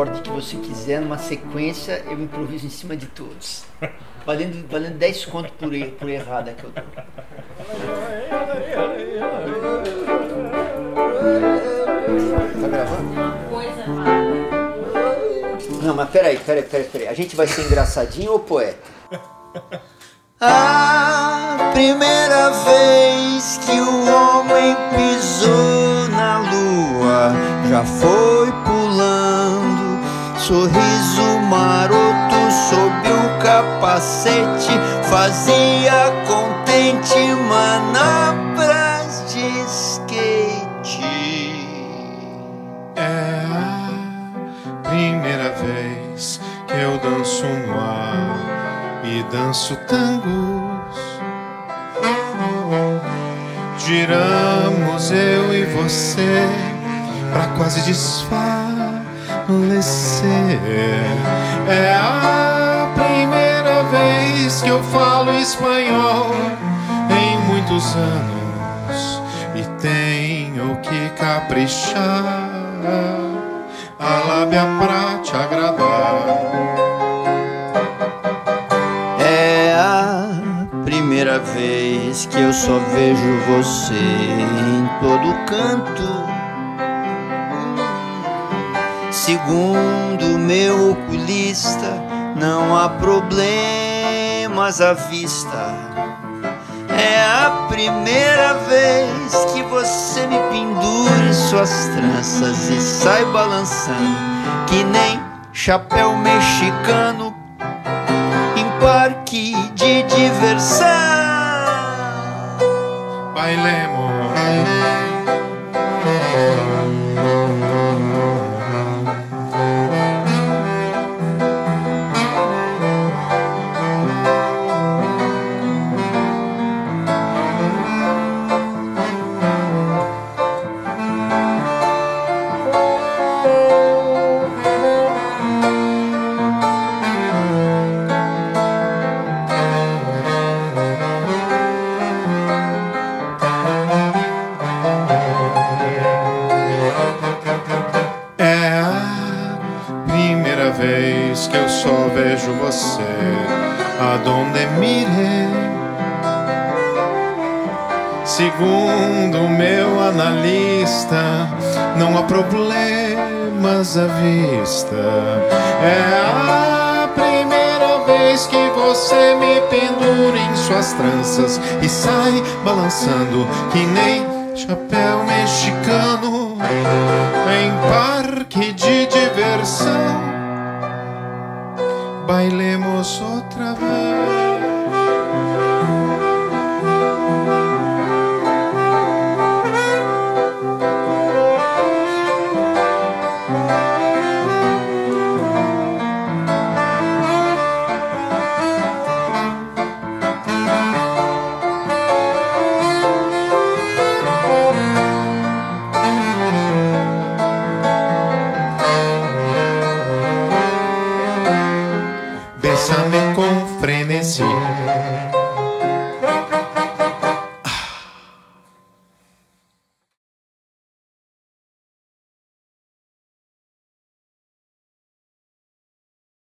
acorde que você quiser, numa sequência, eu improviso em cima de todos. Valendo 10 conto por errada que eu dou. Tá gravando? Não, mas peraí. A gente vai ser engraçadinho ou poeta? A primeira vez que o homem pisou na lua já foi pulando, sorriso maroto sob o capacete, fazia contente manobras de skate. É a primeira vez que eu danço no ar e danço tangos. Giramos eu e você pra quase desfalecer. É a primeira vez que eu falo espanhol em muitos anos e tenho que caprichar a lábia pra te agradar. É a primeira vez que eu só vejo você em todo canto. Segundo meu oculista, não há problemas à vista. É a primeira vez que você me pendura em suas tranças e sai balançando que nem chapéu mexicano em parque de diversão. Bailemos. Que eu só vejo você aonde mire. Segundo meu analista, não há problemas à vista. É a primeira vez que você me pendura em suas tranças e sai balançando que nem chapéu mexicano em parque de diversão. Bailemos outra vez. Bésame con frenesí.